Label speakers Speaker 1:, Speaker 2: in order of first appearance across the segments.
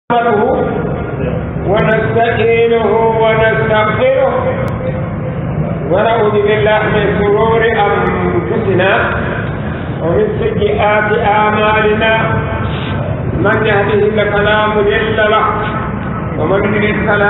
Speaker 1: نحمده ونستعينه ونستغفره ونعوذ بالله من شرور أنفسنا ومن سيئات أعمالنا من يهده الله فلا مضل له ومن يضلل فلا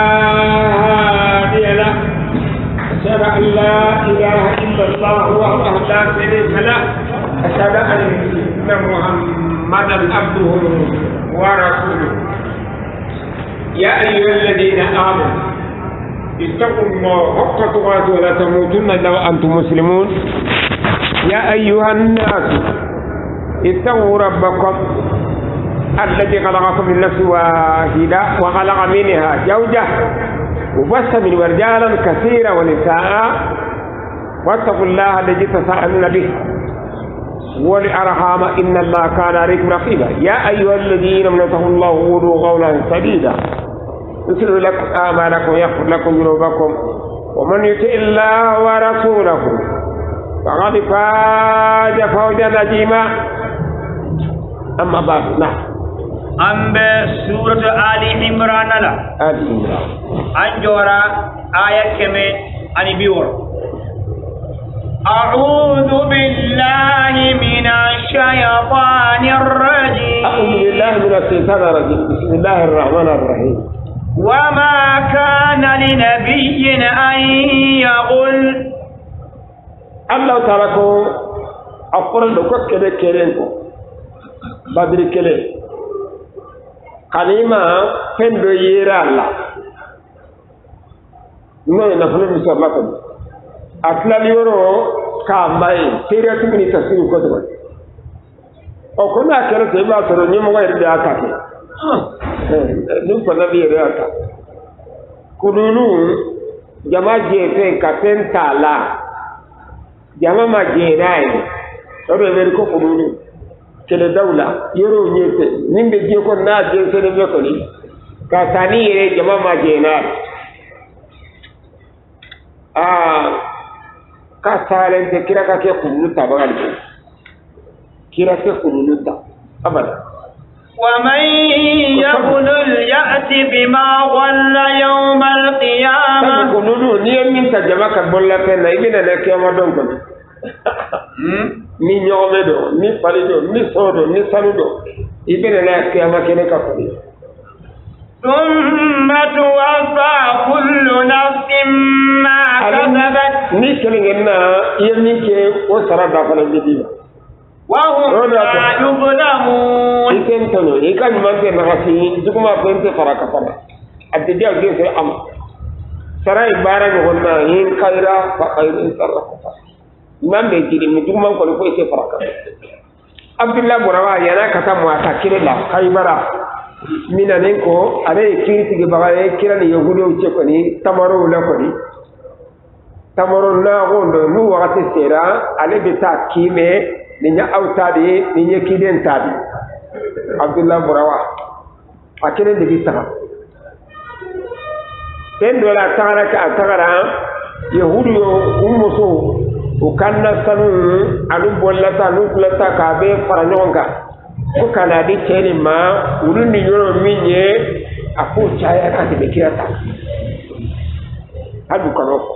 Speaker 1: هادي له أشهد أن لا إله إلا الله وحده لا شريك له أشهد أن محمدا عبده ورسوله يا أيها الذين آمنوا اتقوا الله حق تقاته ولا تموتن إلا وأنتم مسلمون يا أيها الناس اتقوا ربكم الذي خلقكم من نفس واحدة وخلق منها زوجها وبث منهم رجالا كثيرا ونساء واتقوا الله الذي تساءلون به والأرحام إن الله كان عليكم رقيبا يا أيها الذين آمنوا اتقوا الله وقولوا قولا سديدا يصلح لكم أعمالكم ويغفر لكم ذنوبكم ومن يطع الله ورسوله فقد فاز فوزا عظيما أما بعد نعم
Speaker 2: أم سورة آل عمران لا
Speaker 1: آل عمران
Speaker 2: أنجورا آية كمي أني بيور أعوذ بالله من الشيطان الرجيم
Speaker 1: أعوذ بالله من الشيطان الرجيم بسم الله الرحمن الرحيم
Speaker 2: وما كان لنبي أن يغل
Speaker 1: الله تعالى أقول لك كده كيرينكو بدر كده كلمة فندو يرى الله نحن نفهم بسرعة أصلا يورو كامباي سيرة من تفسير كتب أو كنا كنا سيبا سرني ما غير ده أكاكي نقول نبي رأتا كنونو جماعة جيفين كتن تالا جماعة ما جيناي أبى بيركو كنونو كلا دولة يورو نيته نيم بيجيكو ناس جيسون بيكوني كثاني يري جماعة ما جيناي كسالن تكيرا كake kunuta bagal kira ke kunuta abada
Speaker 2: ومن يقول يأتي بما غل يوم القيامة
Speaker 1: kununu ni min ta jama ka bolla pe na ibina na kiyama don ko ni nyome do ni palido ni sodo ni sanudo ibina na kiyama kene ka ko
Speaker 2: ثم توفى كل نفس ما كسبت
Speaker 1: ni kelingena yemin ke o sara da fana bidi
Speaker 2: وهم لا يظلمون
Speaker 1: iken tono ikan man ke nagasi duguma pente faraka fana addiya ge se am sara ibara go na hin khaira fa khairu sarrafa man be jidi mi duguma ko ko se faraka abdullah burawa yana kata mu ata kirela khaybara mina nenko are kiriti ge bagaye kirani yahudo ce ko ni tamaro la ko ni tamaro na gondo nu wakati sera ale bita kime ninya autadi ninya kiden tadi abdullah burawa akene de bita ten dola tagara ka tagara yahudu yo ummuso ukanna sanu alu bollata nu kulata ka be faranonga ko kana di cheni ma ulun ni yoro minye afu chaya ka de kirata hadu kanoko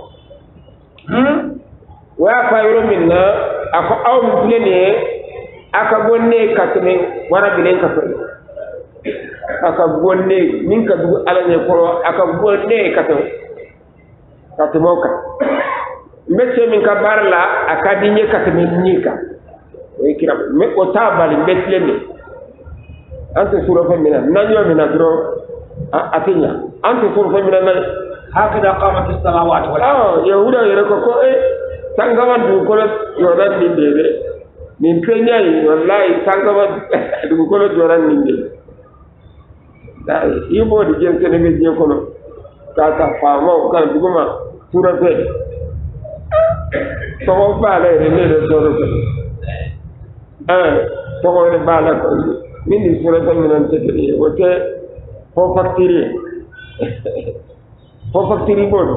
Speaker 1: wa fa yoro minna ako aw mutune aka gonne katne wara bilen ka fa aka gonne min ka du ala ne ko aka gonne katmoka mbetse min ka barla aka dinye katme nika e kira me o tabali mbetle ne ante sura fa mina nanyo mina dro atinya ante sura fa mina
Speaker 2: هكذا قامت السماوات والأرض
Speaker 1: يهودا يركوكو sangawan du ko yoran ni debe min kenyai wallahi sangawan du ko yoran ni debe dai ibo di gente ne be je ko no ta famo kan duguma sura fe to ba le ne le sura fe to ko ne ba la ko min di sura fe min te ni wote ko faktiri bodo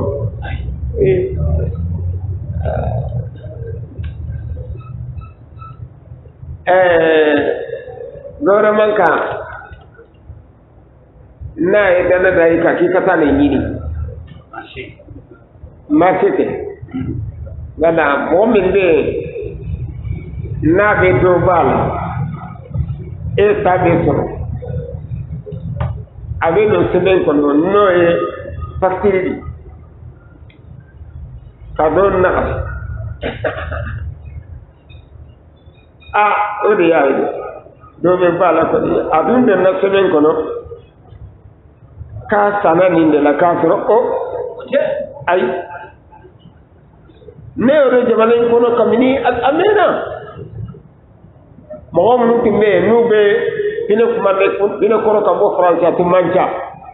Speaker 1: government ka na ye dana dai ka ki kata ne yini masete gala momin be na be do bal e tabe so ave no seben ko no e factory kadon na ode ya do be bala ko adun de na seben ko no ka sana ni de la ka so o ay ne ore jamane ko no kamini al amena mo mo timbe nu be ina kuma ina koro ka bo France to mancha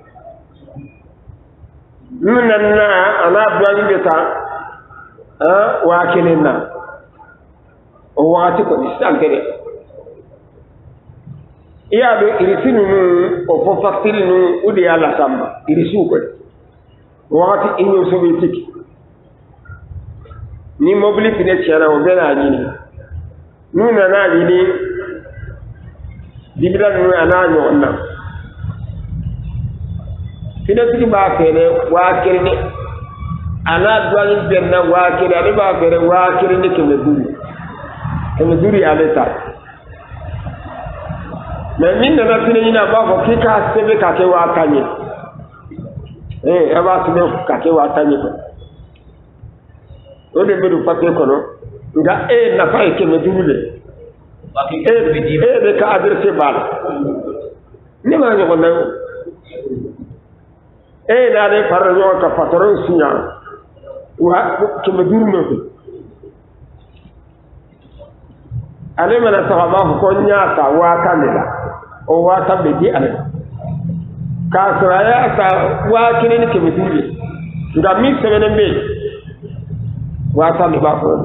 Speaker 1: nunna ana duani beta wa kenena o waati ko distante iya be irisinu o fo factory nu udi ala samba irisu ko waati Union soviétique ni mobilité ne tiara o bela ni nuna na ni dibira nu ana nyo na finati ba fere wa kirni ana duani benna wa kirni ani ba fere wa kirni keme duri aleta mais min na fini ina ba ko kika sebe ka ke wa tanye aba sebe ka ke wa tanye ko o de bedu pape ko no nga na fa ke me duri de ka adresse bal ni ma nyo na na de par yo ka patron sinya wa ke me duri no ale mana sahaba ko nyata wa kamila o wa tabbi ale ka saraya sa wa kini ke mituli nga mi sebene be wa tabbi ba ko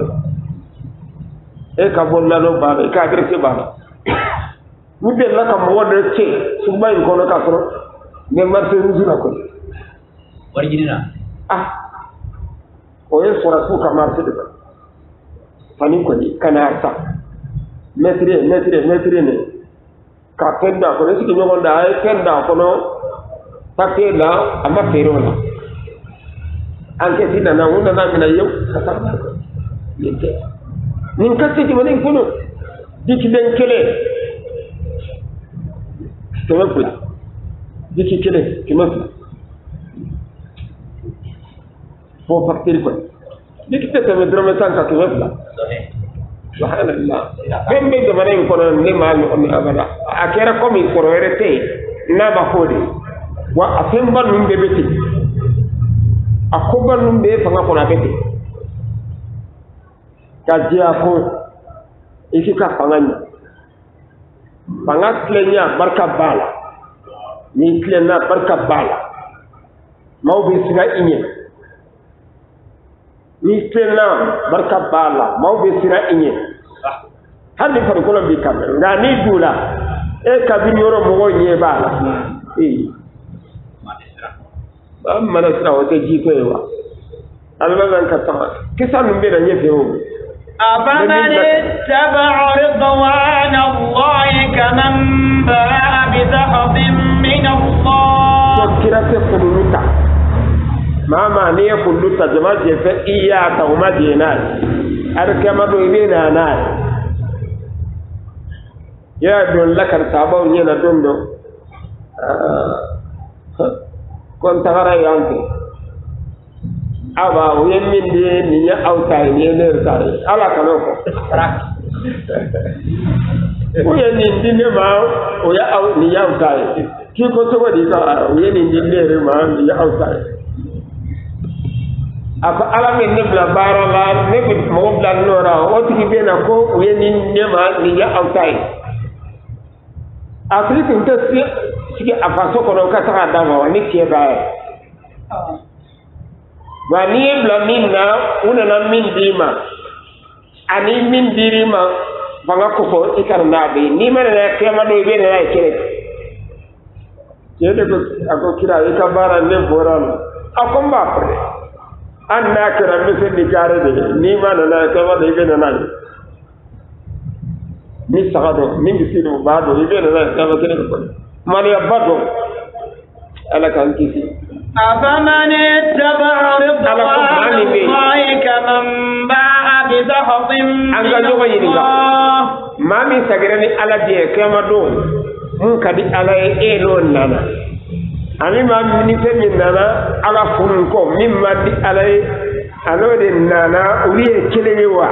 Speaker 1: e ka bolla no ba e ka grese ba mudde la ka mo wode ce su bay ko no ka soro ne marse ruzuna ko
Speaker 2: warjinina
Speaker 1: o e sora su ka marse de fani ko ni kana sa maître ne ka tenda ko siki nyogon da ay tenda ko no paté la ama fero la anke sina na wona na mina yow yete nin kasse ti woni kono diki den kele to ma put diki kele ki ma fo facteur ko diki tete me drame tanka ki wala subhanallah bembe jamane ko non ni ma ni abada akera ko mi ko rete na ba hodi wa afemba numbe beti akoba numbe fanga ko na beti kajia ko ikika fanganya fangat klenya barka bala ni klenya barka bala mawbe siga inye ni klenya barka bala mawbe siga inye hadi fa ko bi kamera ngani dula kabiri yoro mo nye bala amma na sira wata ji koyewa albanan ka ta kisa numbe da nyefe o
Speaker 2: أفمن اتبع رضوان الله كمن باء بسخط من الله
Speaker 1: تذكرة قلوتا ما معنى قلوتا جماعة جفة إياك وما دينات أركما دويبين ناس يا دون لك التابعون ينا دون دون كنت غرأي أنت aba o yemin de ni ya outai ni ne tare ala kanu ko o yemin de ne ma o ya au ni ya outai ki ko to wadi ka o yemin de ne re ma ni ya outai aba ala men ne bla bara la ne bi mo bla nora o ti be na ko o yemin ne ma ni ya outai afri tin ta si afaso ko no ka ta da ma ni ti ba wani bla minna una na min dima ani min dirima banga ko ko ikarna be ni mana na kema do be na kire yede ko ako kira e ka bara ne boran akom ba pre an na kira me se ni kare de ni mana na kema do be na ni sagado min bi sino ba do be na kema kire ko mali abado ala kan kisi
Speaker 2: أفمن اتبع رضوان الله كمن باع بسخط من الله
Speaker 1: ما من سجرني على دي كما دون من كدي على إيرون لنا أمي ما من فمن لنا على فنكم مما دي على أنو دي لنا وليه كليوا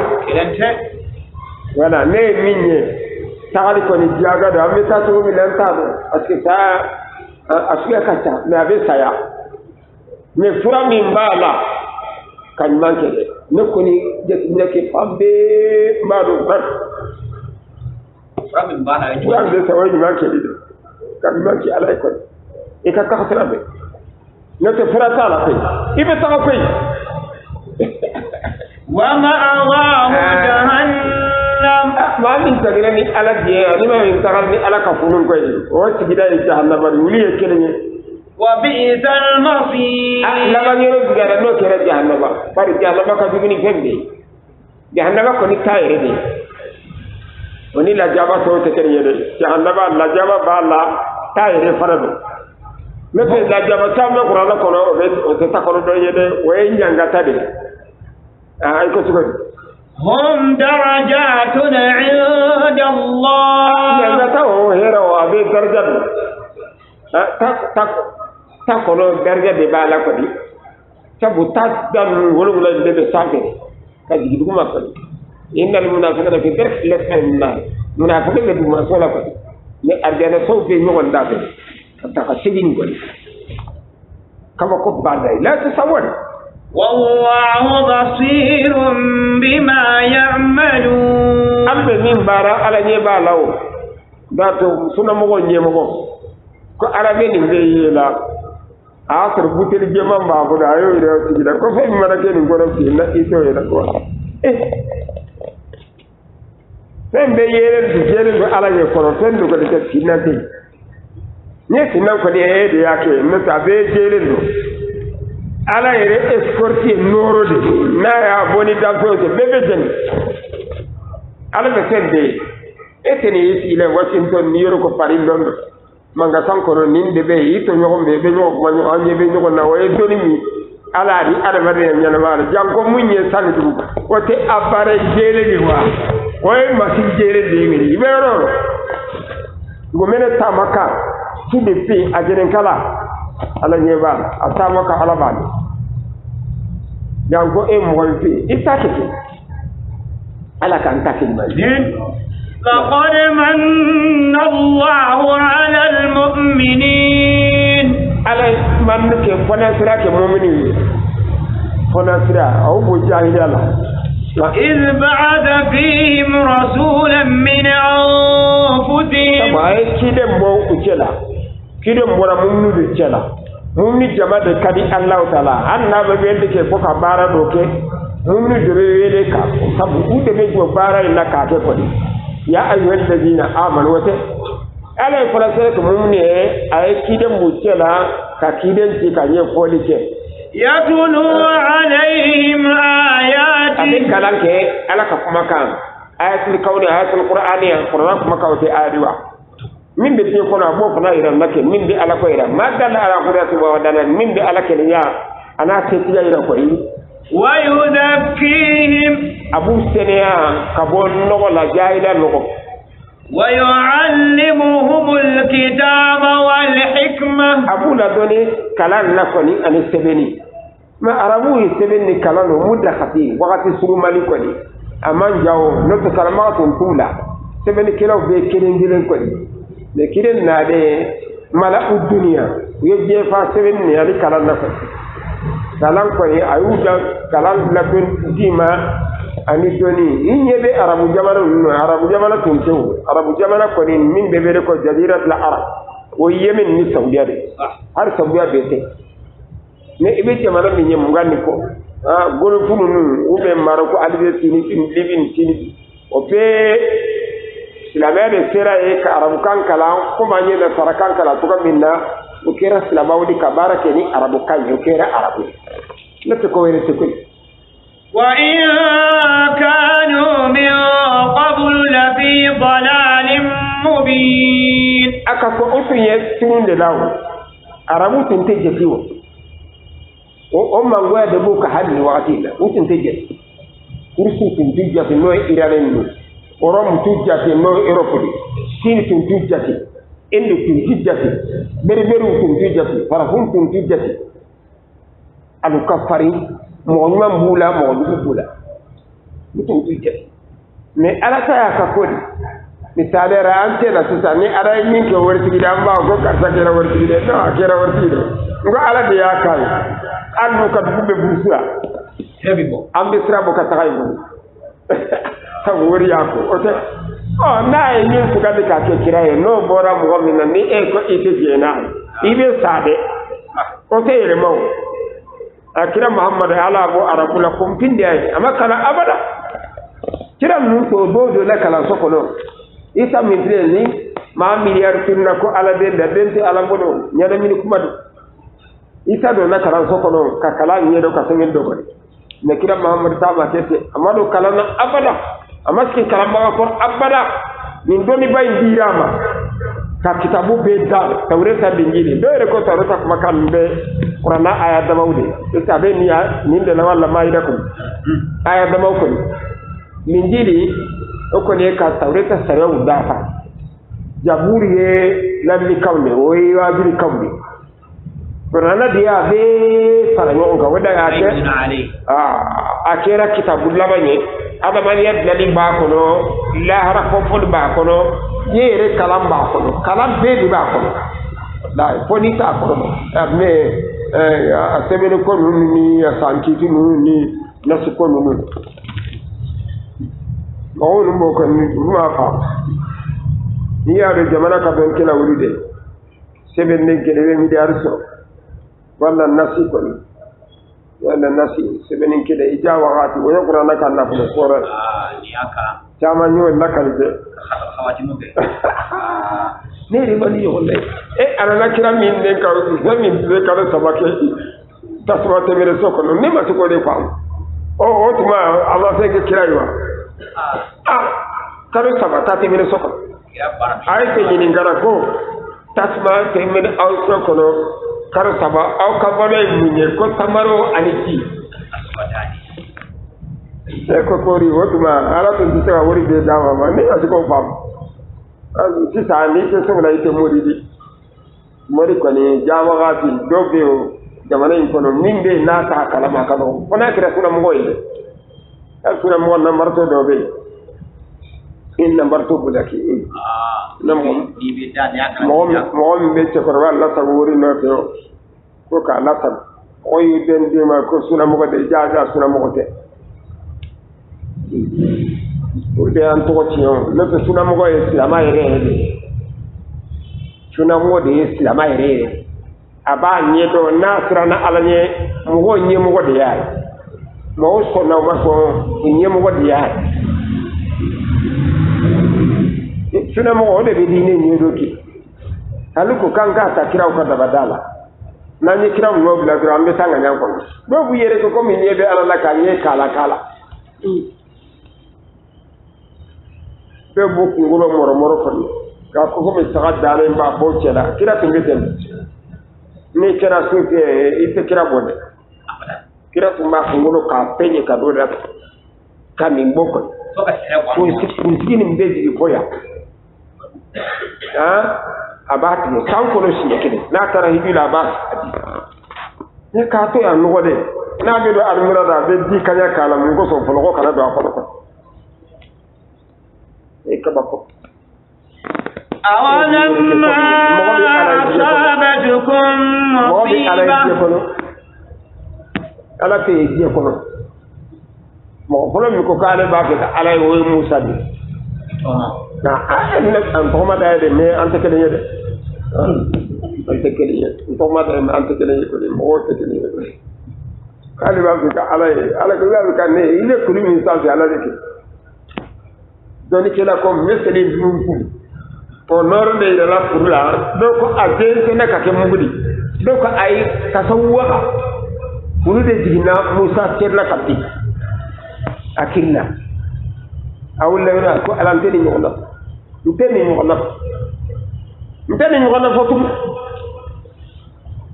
Speaker 1: ولا نه مني تعالي كوني جاغا دا أمي تاتو من أنتابو أسكتا أسكتا كتا ما بيسايا me fura min bala kan manke ne koni ne ke pambe maro ban
Speaker 2: fura min bala
Speaker 1: fura de sawai manke de kan manke alai ko e ka ka khatra be ne te fura sala kai ibe ta kai
Speaker 2: wa ma awahu jahannam
Speaker 1: ma min tagirani ala de ni ma min tagarni ala ka funun ko o tigida jahannam wuli e kelene
Speaker 2: وبئس المصير
Speaker 1: لما يرد جهنم كره جهنم بار جهنم كبيني فندي جهنم كوني تاير دي وني لا جابا تو تكري دي جهنم لا جابا بالا تاير فرد مثل لا جابا تام قران كونو او تتكرو دو يده وي نيانغاتا دي اي كو سكو
Speaker 2: هم درجات عند الله
Speaker 1: نيانغاتا هو هيرو ابي درجات ta kono berge de bala ko di sabu ta dan wolo wala de be sabe ka di dum ma ko innal munafiqina fi dark lasfal min nar munafiqina bi masala ko ni arjana so be nyogon da be ta ka sigin ko kama ko bada la tasawwar
Speaker 2: wallahu basirun bima ya'malun
Speaker 1: ambe min bara ala nye balawo da to suna mo nye mo ko arabe ni be yela asr butel jema ma ko da yo ida ci da ko fe mi mana ke ni ko fi na ito yela ko be yele du jele do ala ye ko fen do ko de tinante ni tinan ko de de yake no ta be jele do ala yere escorti noro de na ya boni da ko de bebe jen ala be sende eteni yi ile Washington New York ko Paris London manga sankoro nin de be ito nyoko be nyoko ma nyoko anye be nyoko na waye doni mi ala di ada bare nyana mala janko munye sani dum o te apare jele ni wa waye masi jele de mi ibero go mena tamaka ti de fi ajenen kala ala nyeba atamaka ala ba janko e mo fi itakeke ala kan takil ma
Speaker 2: لقد من الله على المؤمنين
Speaker 1: على من كيف فنسرا كمؤمنين فنسرا أو بجاهد الله
Speaker 2: وإذ بعث فيهم رسولا من أنفسهم
Speaker 1: ما كده مو كجلا كده مورا مؤمن بجلا مؤمن جماعة كدي الله تعالى أنا ببيت كيف كبارا دوكي مؤمن دريلة كا سبب ودمي كبارا إلا كاكي ya ayyuhal ladina amanu wata ala farasai ko mun ne ay kidan mutela ka kidan ci ka ye folike
Speaker 2: yatulu alaihim ayati
Speaker 1: abin kalanke ala ka kuma kan ayatul kauni ayatul qur'ani qur'an kuma ka wata adiwa min be ko na bo fana ira make min be ala ko ira madalla ala qur'ati wa dana min be ala ke ya ana ce tiya ira ko yi
Speaker 2: wa yudakkihim
Speaker 1: abu seniya kabon nogo la jaida nogo
Speaker 2: wa yuallimuhumul kitaba wal hikma
Speaker 1: abu la doni kalan la koni ani sebeni ma arabu yi sebeni kalano mudda khati wakati suru mali koni aman jawo no to kalama to tula sebeni kilo be kiren gilen koni le kiren na de mala dunya yeje fa sebeni ali kalan la koni kalan koni ayuda kalan la don dima ani doni inyebe arabu jamana tuntew arabu jamana ko ni min bebe ko jazirat la arab o yemen ni saudiya de har saudiya bete ne ibe jamana ni nyem ngani ko golo fununu ube maroko albe tini libin tini o pe silama de sera e ka arabu kan kala ko manye na sarakan kala to minna o kera silama wodi ka barake ni arabu kan yo kera arabu ne to ko were to ko
Speaker 2: وإن كانوا من قبل لفي ضلال مبين
Speaker 1: أكاكو أتو يسون دلاو arabu tinte jetiwo o mangwa de buka hali wakati la tinte jeti kursu tinte jeti no iranen no orom tinte jeti no europe sin tinte jeti inde tinte jeti berberu tinte jeti farafun tinte jeti alu kafari mo nyam bula mo bula tinte jeti mais ala ta ya ka kodi misale ra ante na sisa ni ara min ke warti da ba ko ka ta kera warti de no kera warti de ngo ala de ya kai andu ka dubbe busura hebi bo ambe sra bo ka ta kai bo ta wori ya ko ote oh na e ni su ka de ka ke kira e no bora mo min na ni e ko ite je na ibe sade ote ire mo akira muhammad ala bo arabula kum pinde ay amakala abada kira nun to bodo la kala sokono isa mintre ni ma miliyar tunna ko ala de da dente ala bodo nyada min kuma do isa do na kala sokono ka kala nyedo ka sengen do ko ne kira muhammad taba tete amado kala na abada amaski kala ma ko abada min doni bay dirama ka kitabu be da tawreta bingili do re ko tawreta kuma kan be qur'ana aya da mawde isa be ni ya min de na wala mayda ko aya da mawko minjili oko ne ka tawreta sare udafa jaburi ye lalli kawle o yi wabiri kawle qur'ana dia be faranyo nga wada ate akera kitabu labanye adamani yadli ba kono la hara fofol ba kono yere kalam ba kono kalam be di ba kono la poni ta kono mais asebele ko ni asanti ni nasu ko ni mawulu mo ko ni ruwa fa ni ya de jamana ka ben kila wuri de seben ne gele mi darso wala nasi ko ni wala nasi seben ne kida ijawa hati wo qur'ana kan na fu ko ra ni aka chama nyo nakal de khawati mo be ne ri bani yo le ala na kira min den ka min de ka sabake taswa te mere soko no ne ma to ko de kwa o tuma Allah sai ke kira yiwa karo sabata te mere soko ay te ni ngara ko tasma te mere aw soko no karo saba aw ka bale munye ko tamaro aniki e ko kori wotuma ala to dite wa wori be dawa ma ni asiko fam si sa ni ke so la ite moridi mori ko ni jawa ga fi dobe o jamana in kono minde na ta kala ma kala ona kira kuna mo ile asuna mo na marto dobe in number 2 budaki namo bibi dan ya kan mo be ce ko wala saburi no to ko ka la sab o yu den de ma ko suna mo ko de jaaja suna mo ko te o de an to ti on le to suna mo ko islam ayre suna mo de islam ayre aba nye do nasra na alanye mo ho nye mo ko de ya mo so na ma ko nye mo ko de ya suna mo de be dine ni doki haluko kanka ta kira ko da badala na ni kira mo bila gra ambe sanga nyam ko do bu yere ko mi ni be ala la ka ni kala be bu ko ngolo moro ko ka ko mi saga dale ba bo cela kira tingeten ni kira su ke ite kira bonde kira su ma ko ngolo ka penye ka do da ka mi mboko ko sikini mbeji boya abati ne kan kono shi yake na tara hibila ba ne ka to ya nugo de na be do armira da be di kanya kala mun ko so folo ko kala do afolo ko e ka bako
Speaker 2: awalamma asabatukum musiba
Speaker 1: ala te je kono mo folo mi ko kale ba ke ala wo Musa bi na ne an ko ma da de me an te kele yede an te kele yede ko ma da me an te kele yede ko mo te kele yede kale ba ka ala ko ba ka ne ile kuli min sa ala de ke doni kela ko meseli dunku to nor de la kurla do ko aden ke na ka ke mugudi do ko ay tasawwa kulu de digina Musa terla kapti akilla awulla ko alante ni ngona nteni ngona fotum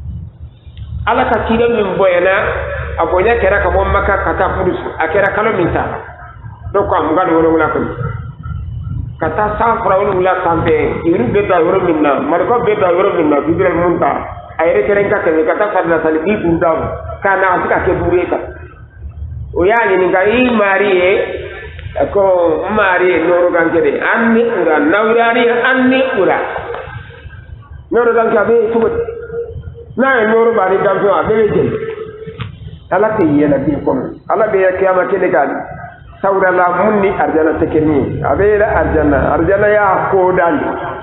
Speaker 1: ala ka kida min boyana abonya kera ka bon maka kata furusu akera kalo min ta do ko am ngal wala wala ko kata sa frawul wala kambe iru be da woro min na marko be da woro min na bibel munta ayre keren ka ke kata fadla salibi burda kana asika ke bureka o yani ni ngai mariye ko mariye noro gankede anni ura nawrani anni ura noro ganka be to na noro bari damto abe je ala ke yela bi ko ala be ya kiyama kene kan sawra la munni arjana tekeni abe la arjana ya ko dal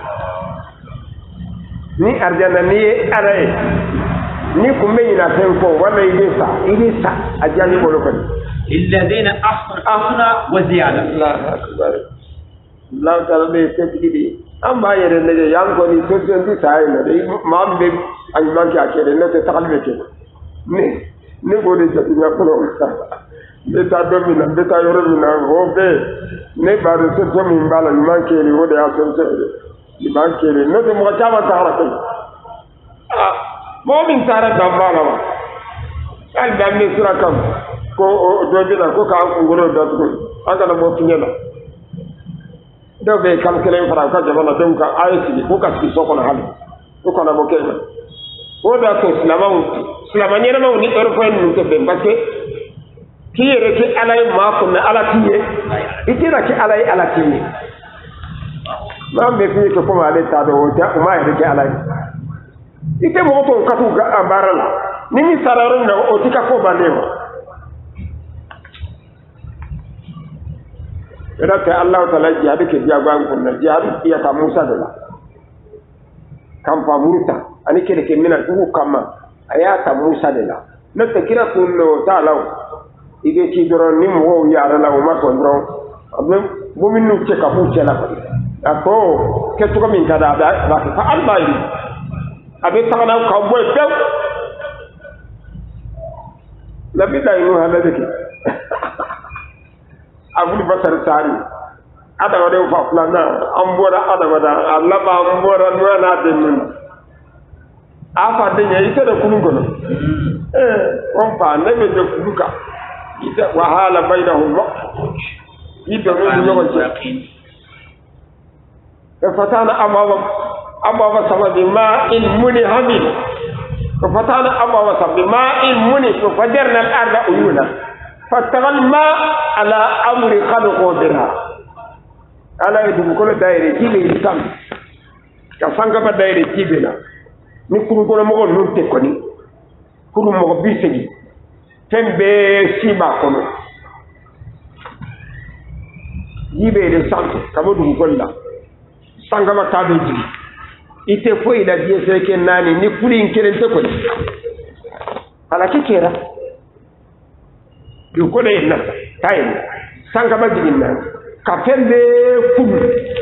Speaker 1: ni arjana ni arae ni kumbe ina penko wala ilisa ajani bolo ko
Speaker 2: الذين أحسنوا وزيادة.
Speaker 1: الله أكبر. الله تعالى بيستجيبي. أما يرني يان كوني سوتشن دي ساينا دي مام بي أي مان كي أكيد نت تقلبي كده. ne bode jati ya kono beta domina beta yoromina hobe ne baru so min bala man ke ni wode asonse ni man ke ni no mo chama tara ko mo min tara dambala wa al dammi sura kam ko do bi na ko ka ngoro do ko anga na mo tinyela do be kam kele fara ka jabana dem ka ayati ko ka ci soko na hali ko na mo kele o da ko silama nyere ma woni heure fo en ko be parce que ki yere ki alay ma ko na ala tiye itira ki alay ala tiye ma me fi ko ma le ta do ta ma yere ki alay ite mo to ka tu ga barala ni mi sararo na o tika ko balema era ta Allah taala jihad ke dia gwan ko na jihad iya ta Musa dala kam fa murta ani kele ke mina du kama aya ta Musa dala na ta kira kunno taala ige ki doro ni mo ya ala o ma ko doro abem bo min nu ce ka fu ce la ko ke to ko min kada da fa albayi abe tagana ka boy pew la bi day no hala deke abul basar tari ada wade fa plana ambora ada wada Allah ba ambora no na denun afa de ye ite da kunu gono on fa ne be de kunuka ite wahala bainahum ite no no wajin fatana amama sama bi ma in muni hamil ko fatana amama sama bi ma in muni ko fajarna al arda uyuna fatagal ma ala amri khalqu dirha ala idum ko daire kibe tam ka sanga ba daire kibe na ni kuru ko mo non te ko ni kuru mo bi segi tembe siba kono yibe de santo kamo dum ko la sanga ma tabe ji ite foi da die seke nani ni kuri inkeren te ko ala kikera yu ko de na tayi sanga ma jigin nan ka pembe kubu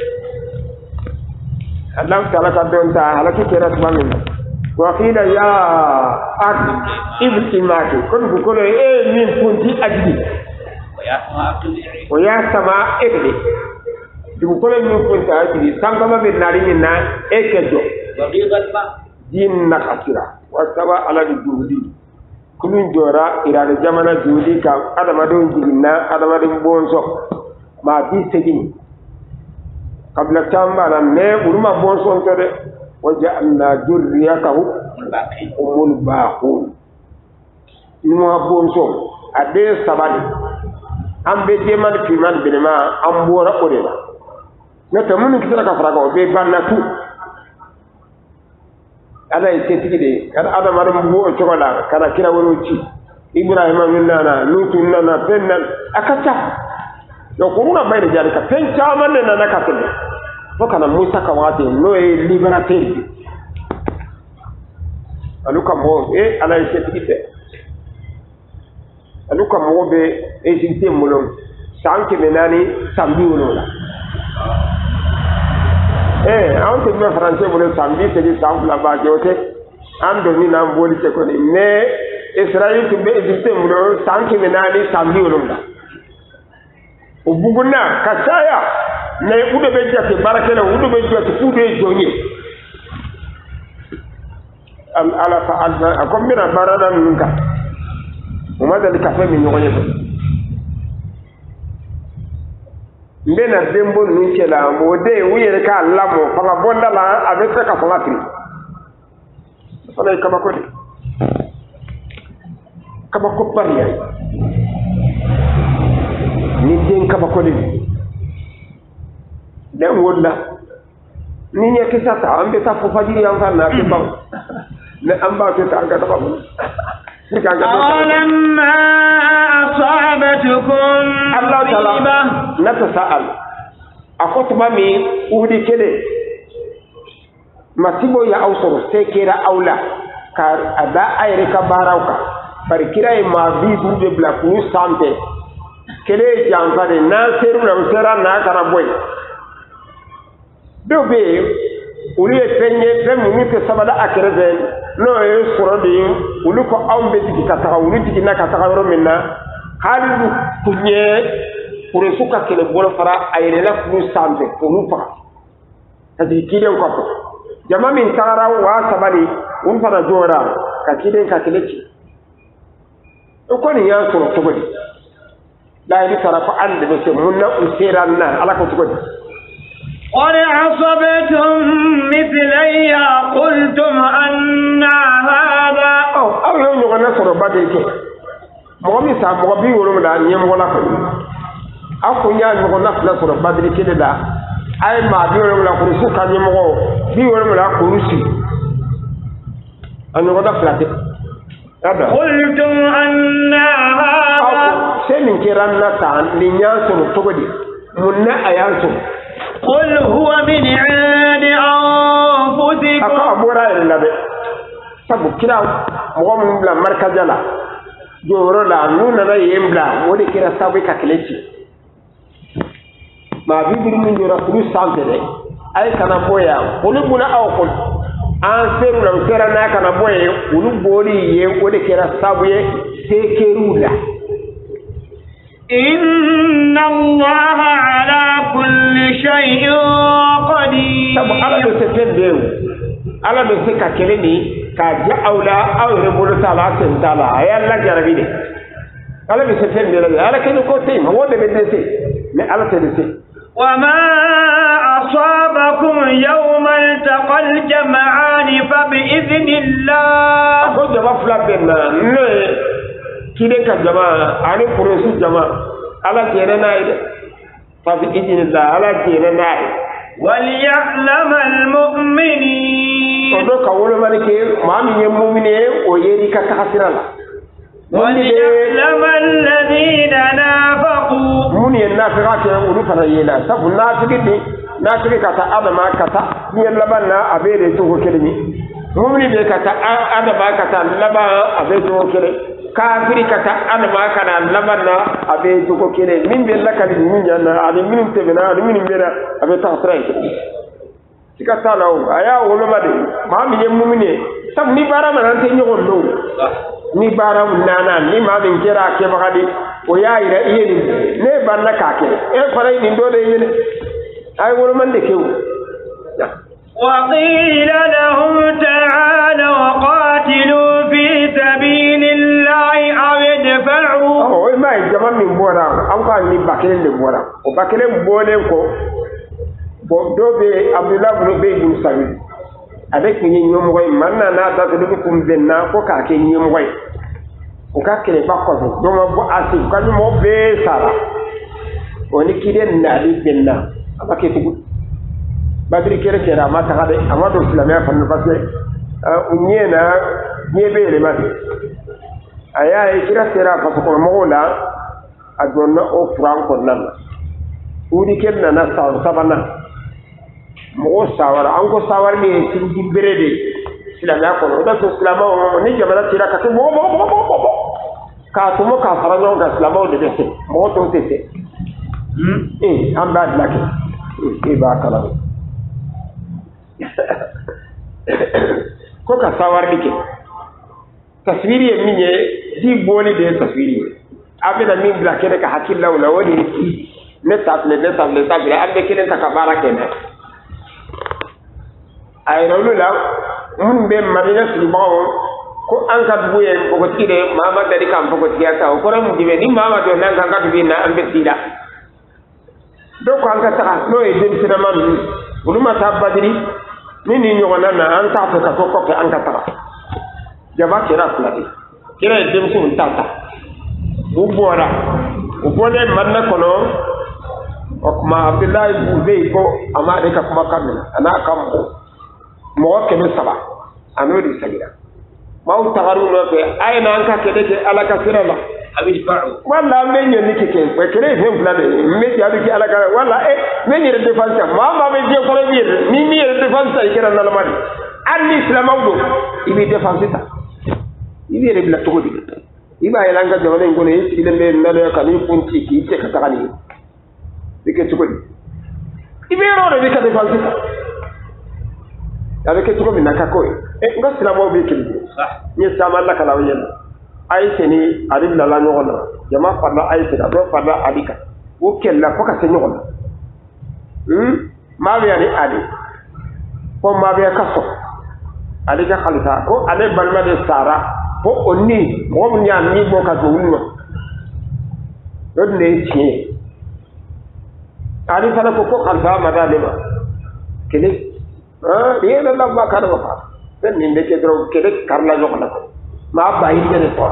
Speaker 1: Allah taala ka don ta ala kikera tumamin wa qila ya ard ibti maki kon bu ko min kunti ajdi wa ya sama ibli du ko min kunti ajdi sanga ma be nari ni na ekejo din na kasira wa saba ala judi kunun jora irade jamana judi ka adama don jigina adama don bonso ma bi segin qabla tambala me uruma bonso tede waja'alna dhurriyatahu umul baqun inwa bonso ade sabani ambe demal fiman binema ambora orela nata mun kitara ka faraga be bannatu ala isetigide kada adama dum bo chokola kada kira worochi ibrahima minna lutu nana pennan akata do kuruna bayde jari ka pencha manne nana katule fokana musa ka wate no e liberateur aluka mo ala isetigide aluka mo be esinte mulon sanke menani sambi wolola on te be français bolo samedi c'est du sample là-bas jote ando ni na mboli te ko ni mais Israël to be Egypte mulo sanki menani samedi olonga ubuguna kasaya ne udo be jati barakela udo be jati fude jonye ala fa'alna akom mina barada minka uma da kafe min yoye mbena dembo ninke la mode wuyere ka lamo fanga bonda la avec ka fanga tri fana kama ko pariya ni den kama ko ni dan wonna ni ne ke sata ambe ta fo fajiri am fa na ke ba ne amba to ta ga ba
Speaker 2: alamma asabatukum
Speaker 1: Allah ta'ala natasal akotuma mi udi kele masibo ya ausoro sekera aula kar ada ayre ka barawka bari kiray ma bi burde bla ku sante kele janfade na seru na sera na kana boy dobe uli etenye dem ni ke sabada akreze no e sorodi uli ko awbe digi kata uli digi na kata ro minna halidu kunye pour suka kele bolo fara ayre la ku sante pour nous fa tadi kiden ko jama min tagara wa sabali un fara jora ka kiden ka keleci ko ni ya so to godi la ni tarafa ande be se munna usiran na ala ko to godi
Speaker 2: قد عصبتم مثلي قلتم أن هذا
Speaker 1: أو يوم يغنى سورة بديك مغمي سا مغبي ورم لا نيم ولا كل أكو يا يغنى فلا سورة بديك لا أي ما بيورم لا كرسي كان يمغو بيورم لا كرسي أن يغنى فلا هذا
Speaker 2: قلتم أن هذا
Speaker 1: سين كيران نتان لنيان سورة تقولي منا أيانسو
Speaker 2: قل هو من عند أنفسكم
Speaker 1: أكا أبورا إلا بي سبو كلا مغم بلا مركز لا جورو لا نونا لا يمبلا ودي كلا سابي كاكليتي ما بيبري من جورا كلو سانتي دي أي كان بويا قلو بنا أو قل أنسيرو لو سيرانا كان بويا قلو بولي ودي كلا سابي سيكيرو لا
Speaker 2: إن الله على كل شيء قدير
Speaker 1: طب على بسفين ديو على بسكا كلمي كاجا أولا أو ربولو تعالى سنتالا هيا الله جربي دي على بسفين ديو على كنو كوتين هو ده بدنسي من على تدسي
Speaker 2: وما أصابكم يوم التقى الجمعان فبإذن الله
Speaker 1: أخذ جمع فلا بنا kide ka jama ani kurusu jama ala kene nayi fa bi idinillah ala kene nayi
Speaker 2: wal ya'lam al mu'minin
Speaker 1: odo ka wolo mani ke ma mi nyem mu'mine o yeri ka kasirala
Speaker 2: wal ya'lam alladhina nafaqu
Speaker 1: mun yen nafiqa ke ulu fara yela sabu nafiqi kata adama kata nyen labanna abere to ko kelni mu'mini be kata adama kata laba abe to ko kelni kafiri kata adama kana labanna abe joko kene min be lakali munya na ali min tebena ali min bera abe ta trai sikata lawo aya wolo made ma mi yem mumine sam ni bara man ante nyogon do ni bara nana ni ma min kera ke bagadi o ya ira yeni ne banna kake e faray ni do de yene ay wolo man de kewu
Speaker 2: وقيل لهم تعالوا قاتلوا في سبيل الله أو ادفعوا
Speaker 1: ما جمع من بورا أو كان من بكرين لبورا وبكرين بولين كو دوبي عبد الله بن أبي بن سلول avec ni nyomgoy manna na da de ko benna ko ka ke nyomgoy o ka kele bakko do mo bo asi ko mo be sara oni kiden na di benna abake tugu badri kere kera mata hade amado islamia fanno parce unyena nyebe le mati aya e kira sera parce que mo la adonna o franco nan udi kenna na sa sabana mo sawara anko sawar ni tinji berede islamia ko da so islama ni jamana tira ka mo ka to mo ka fara no ga islama de dete mo to tete amba laki ba kala ko ka sawar dike taswiri e minye di boni de taswiri abena min bla kene ka hakilla wala woni ne table ambe kene ta kabara kene ay rolo la mun be madina silbawo ko an ka dubu ye bogoti de mama dari kam bogoti ya ta ko ram dibe ni mama do nan kan ka dubi na ambe sida do ko an ka ta no e dem sina man uluma ta badiri ni ni nyogona na an ta to ka to ko an ka ta jaba kira fulati kira e dem sun ta ta bu bora o bone manna kono o kuma abdullahi bube ko amma de ka kuma kamina ana kam mo kebe saba anodi sagira maw tagaru no fe ayna anka kede ke alaka sirala abi fa'u walla menyo nikike ko kere hem blade me jaadu ki alaka walla menyo de defense mama be je ko bi ni ni de defense ay kera na lamadi anni islamawdo ibi defense ta ibi re bla to di iba yelanga jone ngone ile me nado ka ni punti ki te ka tagani dike to ko ibi ro de ka defense ta avec tout comme nakako e nga silamo be kili ni sama la kala yen ay seni adil la nyogona jama falla ay seni do falla adika o kella ko ka nyogona ma be ani adi ko ma be ka so adika khalita ko ale balma de sara ko onni mo nyam ni bo ka do wulma do ne ci adi fala ko khalfa madale ma kele dia dalam bakar apa? Dan ini kita kira karena jokna ko. Ma bayi ni ko.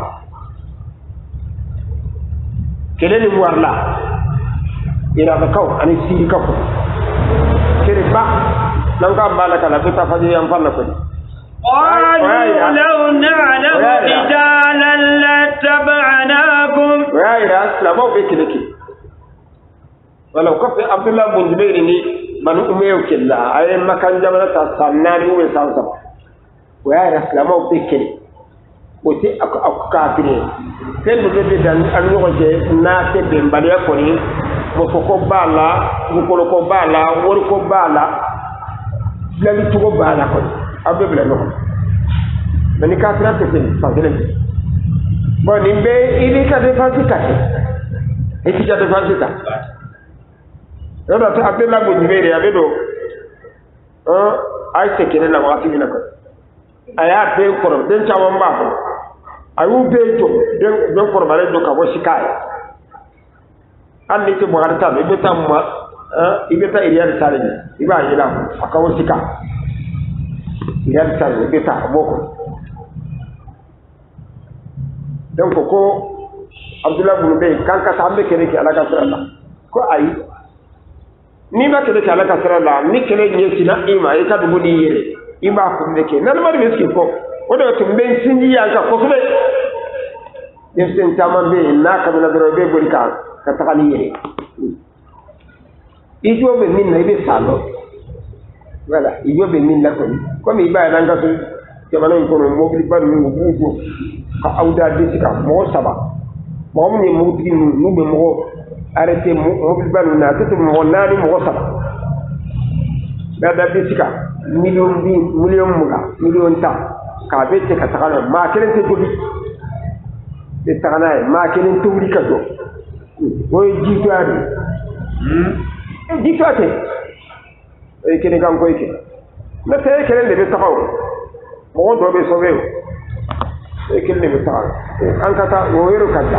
Speaker 1: Kele ni warla. Ira ka kau ani siri ka ko. Kele ba nangka bala kala kita faji yang panna ko.
Speaker 2: قالوا لو نعلم رجالا لاتبعناكم.
Speaker 1: ويا سلام بكلك. ولو كفى عبد الله بن جبير ni manu umeyo killa ay makan jamana ta sanna du we sansa wa rasulama be kele oti akafire ken do be dan an yo je na te be mbale ko ni mo ko bala mo ko bala wor ko bala lali to bala ko abbe bla no mani ka tra te fa gele bo ni be ili ka de fasita e ti ja de fasita yoda ta abdullah bin jubair ya bedo ay sekene na wati ni nako aya be ko den chawa mba ko ayu be to den ko bare do ka bo shikai andi to bo harta be tamma ibeta iriya sare ni iba ila aka wo shika iriya sare be ta boko den ko abdullah bin jubair kan ka tambe kene ki alaka sala ko ayi ni ba kele kala ka sara la ni kele nye sina ima e ka dubu ni yere ima ko ndeke nan ma be skin ko o do to ben sinji ya ka ko fele yen tama be na ka na dro be bori ka ta ni yere ijo be min na be salo wala ijo be min la ko mi ba na nga to ke manan ko mo bi ba ni bugo ka awda de sika mo saba mo ni mo ti nu be mo arrêté mobile banu na to mo nani mo saba da bisika million ta ka be te ka takana ma kelen te gobi te takana ma kelen to wuri ka do oy jitu ari jitu ate e kene gam ko ike na te kelen de be takaw mo do be sobe e kelen de be takaw an kata wo yero kata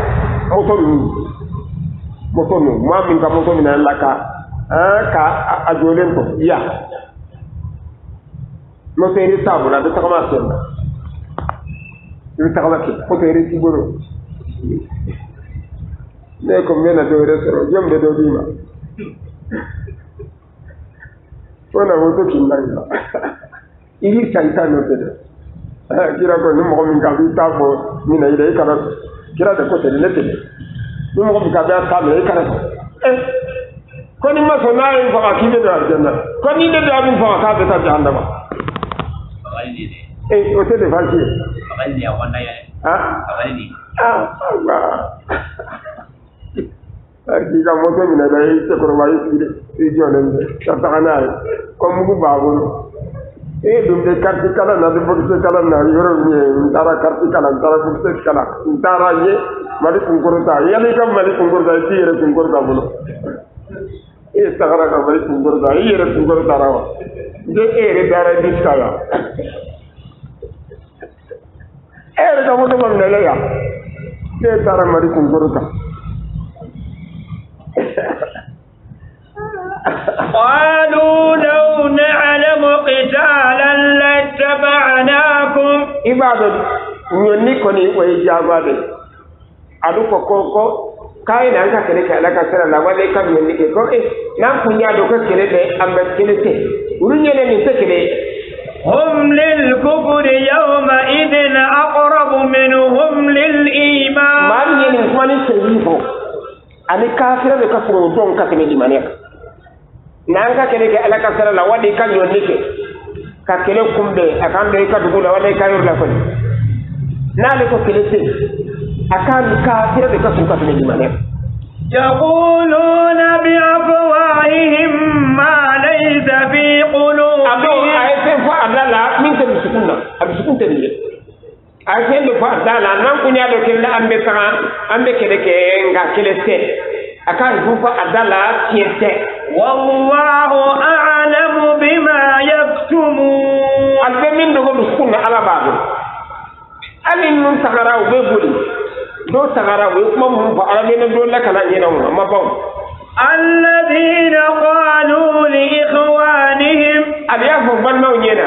Speaker 1: moto no ma min ka moto min la ka ajolen to ya no te ri tabula de takama sen ni takama ki ko te ri tiboro ne ko mena do resoro jombe do bima wala woto kinanga iri saita no te kira ko no mo min ka bi tabo mina ide ka kira de ko te ne te ni mo ka ba ta me ka ko ni ma sona yin fa ki de aljanna ko ni de da min fa ka ta jahannama o te de fa ki
Speaker 2: abali ya wanda ya abali
Speaker 1: ki ka mo to mi na dai se ko ma yi ti jone ta ta na ko mu ba bo dum de karti kala na de bo se kala na yoro ni dara karti kala dara bo se kala dara ye mali kunkurta yani kam mali kunkurta ti yere kunkurta bolo sagara ka mali kunkurta yere kunkurta rawa de ere dara diskala ka moto man ne ya ke tara mari kun buruka
Speaker 2: قالوا لو نعلم قتالا لاتبعناكم
Speaker 1: ibadu nyonni koni way jabade adu ko kai na ka kene ka alaka sara la wale kam nyonni ke ko nan kunya do ko kene de ambe kene te urunya ne ni te kene
Speaker 2: هم للكفر يومئذ أقرب منهم للإيمان
Speaker 1: man yeni mani seyibo ani kafira be ka furo don ka kene di maniya nan ka kene ke alaka sara la wale kam nyonni ke ka kene kumbe akan do ka dugu la wale ka yor la ko na le ko kene te akan kafira be ka furo ka kene di maniya
Speaker 2: يقولون بأفواههم ما ليس في قلوبهم
Speaker 1: ayete fo adala min te bisunna abisukun te ni ayete fo adala nan kunya do kella ambe kan ambe kede ke nga kele se akan fo adala tiente
Speaker 2: والله أعلم بما يكتمون
Speaker 1: albe min do bisunna ala babu alin nun sagara o be boli do sagara o kuma mun fa ala ne do la kana nyina mo ma baw
Speaker 2: الذين قالوا لإخوانهم
Speaker 1: aliya fo banna o nyena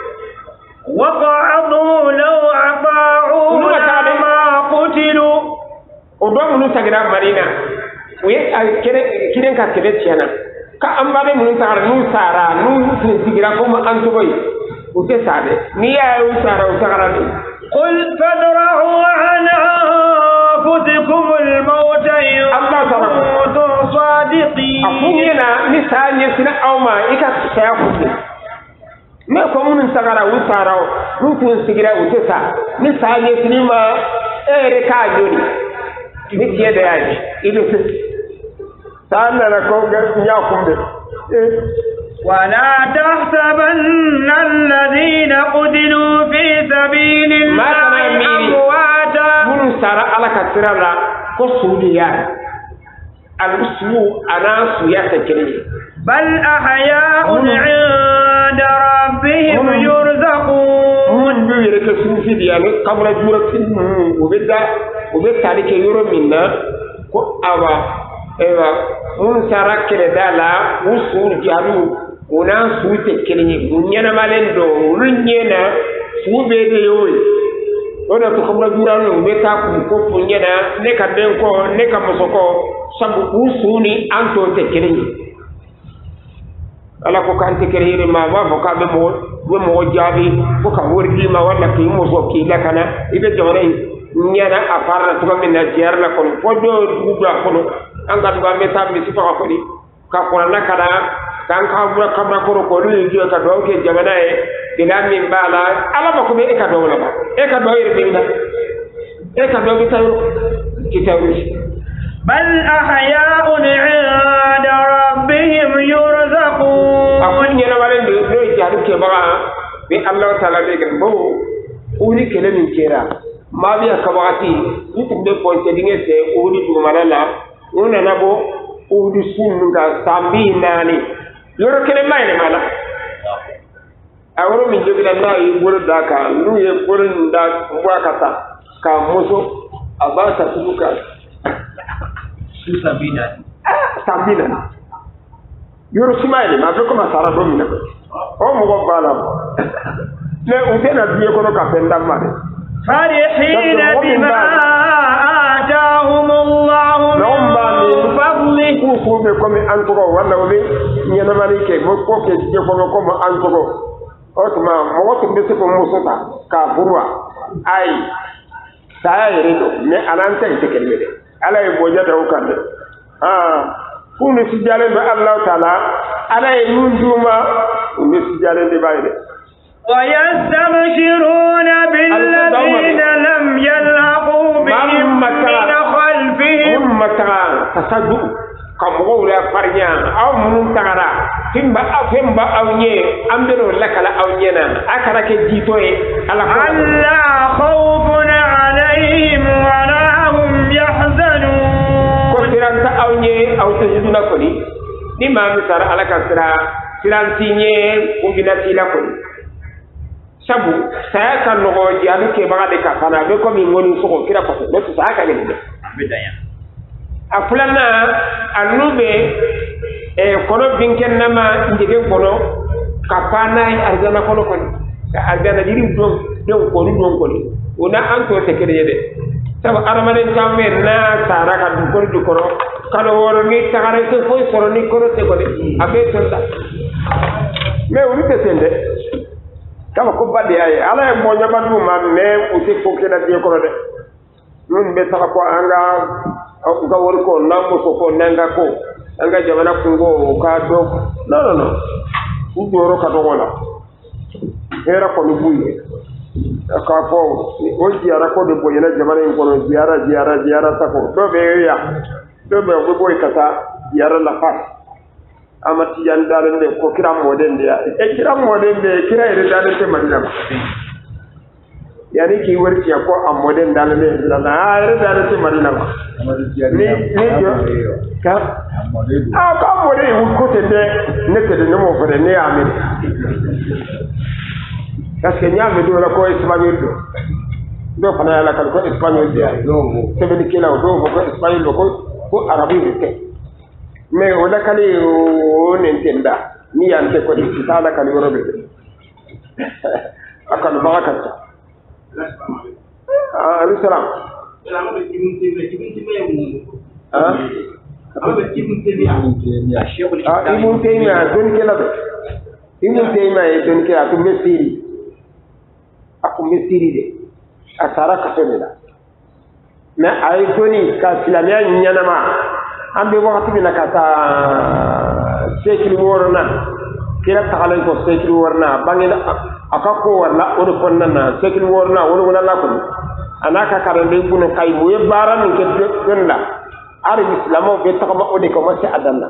Speaker 2: وقعدوا لو أطاعونا ما قتلوا
Speaker 1: o do mun sagara marina o ye kiren ka kede tiana ka ambare mun sagara nun sara nun sigira ko ma an to boy o te sade ni ya o sara o sagara ni
Speaker 2: قل فادرؤوا عن أنفسكم الموت إن كنتم صادقين
Speaker 1: akunyena ni sanye sina awma ika saya kuke me ko mun sagara o sara o nun sigira o te sa ni sanye sinima ere ka joni ni tie da yaji ido sana na ko ga nya kumbe
Speaker 2: ولا تحسبن الذين قتلوا في سبيل الله أمواتا
Speaker 1: mun sara ala ka tirala ko sudiya al-usbu ana suya ta kire
Speaker 2: بل أحياء عند ربهم يرزقون
Speaker 1: mun bi yere ke sufi diya ne kabla jura tin o be tari ke yoro minna ko awa ewa mun sara kire dala usul jaru una suite kire ni nyana malen do runyena sube de yoy oda to kabla jura no be ta ko nyana ne ka den ko ne ka musoko sabu usuni anto te kire ni ala ko kan te kire ma ko ka be mo jabi ko ka wordi ma wala ki mo so ki la kana ibe jore nyana aparna to min na jar la kon fodo duga kono anga duga meta mi sifa ko di ka ko na kada kan ka bura kabra ko ni ji ka do ke jamana e ila min bala ala ba ko be e ka do la ba e ka do yir binda e ka do bi tayo ki tayo
Speaker 2: بل أحياء عند ربهم يرزقون
Speaker 1: akon nyana walen do jaru ke ba bi Allah taala be gan bo uri kele min kera ma bi ka wakati ni tumbe ko te dinge se uri du malala una nabo uri sunu ga sambi nani yoro kele mai ne mala awro min jogi na yi bolo daka nu ye bolo nda wakata ka muso abasa tuka Sabina. Yoro simaile ma ko ma sara do mina ko. O mo ko bala. Le o tena biye ko ka penda mare.
Speaker 2: فرحين بما آتاهم الله من فضله
Speaker 1: ko be ko mi antoro wala o be nyana malike mo ko ke je ko mo antoro. O tuma mo ko be se ko mo sota ka burwa. Ai. Saya redo me alanta ite kelmede. Ala e boja da ukande kunu sijale be Allah taala ala e nunduma unu sijale de bayde
Speaker 2: ويستبشرون بالذين لم يلحقوا بهم من خلفهم
Speaker 1: tasadu kamgo la farnya aw mun tagara timba awnye ambero lakala awnyena akara ke jitoe ala
Speaker 2: alla khawfun alayhim wa la hum yahzanun
Speaker 1: tiranta awnye aw tajiduna ko ni ma mi sara ala ka sira sirantinye ko bina tila ko sabu saya kan no jadu ke baga de ka kana be ko mi ngoni so ko kira ko be to sa ka ni be daya aflana anube kono binken nama ndege kono kapana arjana kono kono arjana diri don ko ni una anto te kede yede sabu aramane tamme na sara ka du kono kala woro ni tagare ko foy soro ni kono te ko de abe tonda me uri te sende kama ko badde ay ala e mo nyabatu ma me uti ko keda de kono de nun be saka ko anga ga wor ko nambo ko nanga ko anga jamana kungo ka do no udoro ka do wala era ko ni buye ka ko o ziara ko de boyena jamana ko no ziara ta ko do be ya do be ko boy kata ziara la fas amati yan dalen de ko kiram moden de e kiram moden de kira ire dalen te madina yani ki warti ko am moden dalen de la ire dalen te madina ni yo ka ka moden ko te de ne te de mo fere ne amen parce que ñaame do la ko espagnol do fana la ko espagnol dia se be dikela do ko espagnol ko arabi te mais o la kali o nentenda ni yante ko di sala kali worobe akal barakata salam imun taymiya don kela imun taymiya don kela to mesiri aku mesiri de asara ka fenela na ay toni ka silamiya nyanama ambe wakati bina kata sekili worna kira taxalay ko sekili worna bangina akako wala o ko nana sekili worna wala wala la ko anaka karande bunu kay moye bara min ke donla ari islamo be taxama o de ko ma ci adanna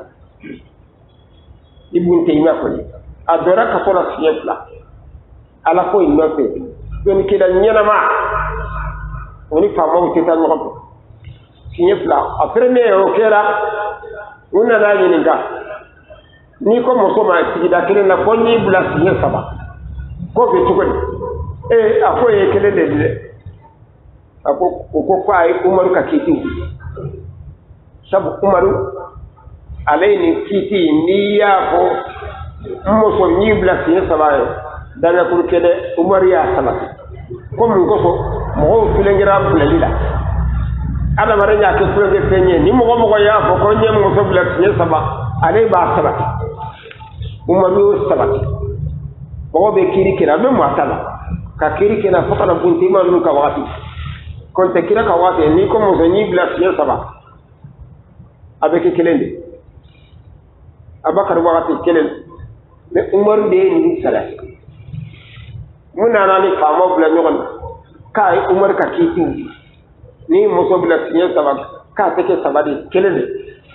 Speaker 1: ibn taymiya ko ni adora ka tola siefla ala ko inope don kila nyanama oni famo te tan ko siefla après o kera una na ni nga ni ko mo so ma sigida kele na ko ni bula siye saba ko be to ko ako e kele de ako ko ay umaru ka kiti sabu umaru alaini kiti ni ya ko mo so ni bula siye saba dana ko kele umaru ya saba ko mun ko so mo filengira bulalila ada maranya ke fulange penye ni mo ya fo ko nyem mo so bula siye saba ale ba saba umaru sabati bo be kiri kira be muatala ka kiri kira fakala bunti man ka wati kon te kira ka wati ni ko mo ni bla siya saba avec kelende abakar wati kelen me umar de ni sala munana ni famo bla nyogon kai umar ka kiti ni mo so bla siya saba ka te ke sabadi kelende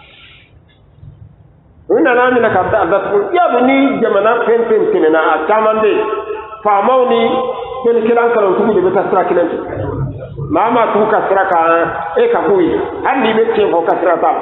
Speaker 1: una na mi na ka da ya ni jamana pen tinena a tamande fa mauni ken kilan kala tugu de ta stra kilan mama tu ka stra ka e ka kuyi andi be ke ko ka stra ta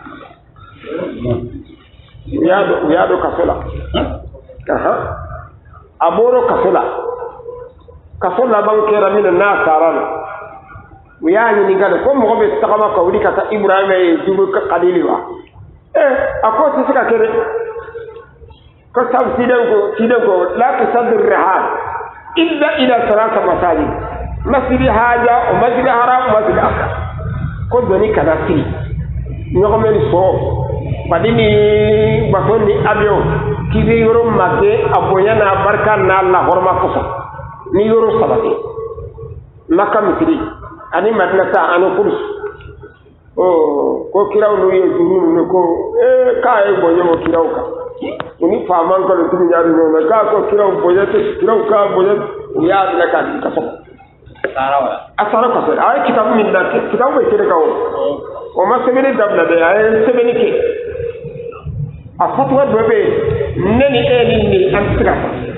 Speaker 1: ya do ka sola aha aboro ka sola ban kera min na sarana uyani ni gado ko mo be takama ka wuri ka ta ibrahima e jubu ka qalili wa ako sika kere ko sab sidan ko la tasaddur rihal illa ila salasa masajid masjid haja o masjid haram masjid aqsa ko doni kana ti ñoko men so badini batoni avion kibi yoro magge abonya na barka na la horma ko ni yoro sabati makam tri ani madnata anu kurs ko kiraw no ye duru ne ko ka e boye mo kiraw ka uni faman ko tumi ñaari no ka ko kiraw boye te kiraw ka boye ya na ka so tarawa asara ko so ay kitab min da kitab boy kire ka o ma semeni dabla de ay semeni ke a fatwa bebe neni ni antra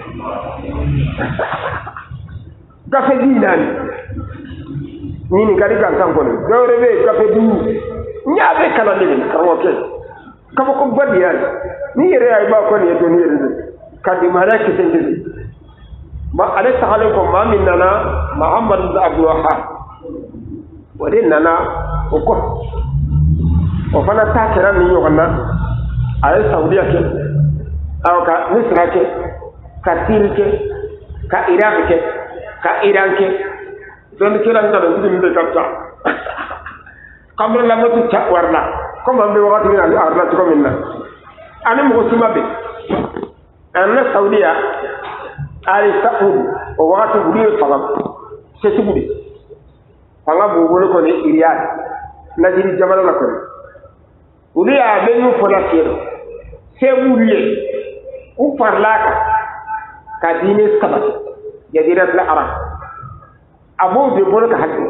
Speaker 1: gafe dinani nini kadi kan kan kono dawre be kafe du nyaabe kala de kan ke kama ko badi ya ni yere ay ba ko ni to ni yere kadi mara ke tende ma ale tagale ko ma min nana Muhammad ibn Abdul Wahhab wade nana o ko o fana ta kera ni yogana ay Saudiya ke aw ka Misra ke ka Syrie ke ka Iraq ke ka Iran ke don kira ngada ndim de kapta kamra la matu cha warla comme ambe wakati ni arla to minna ani mo sima be anna Saudiya ali Saudi o wakati budi fanga se tibudi fanga bo bolo ko ni Riyadh na jiri jamana la ko uli a benu fola kero se wuliye u parlaka ka dine sabati jadirat la arab abo de bolo ka hakki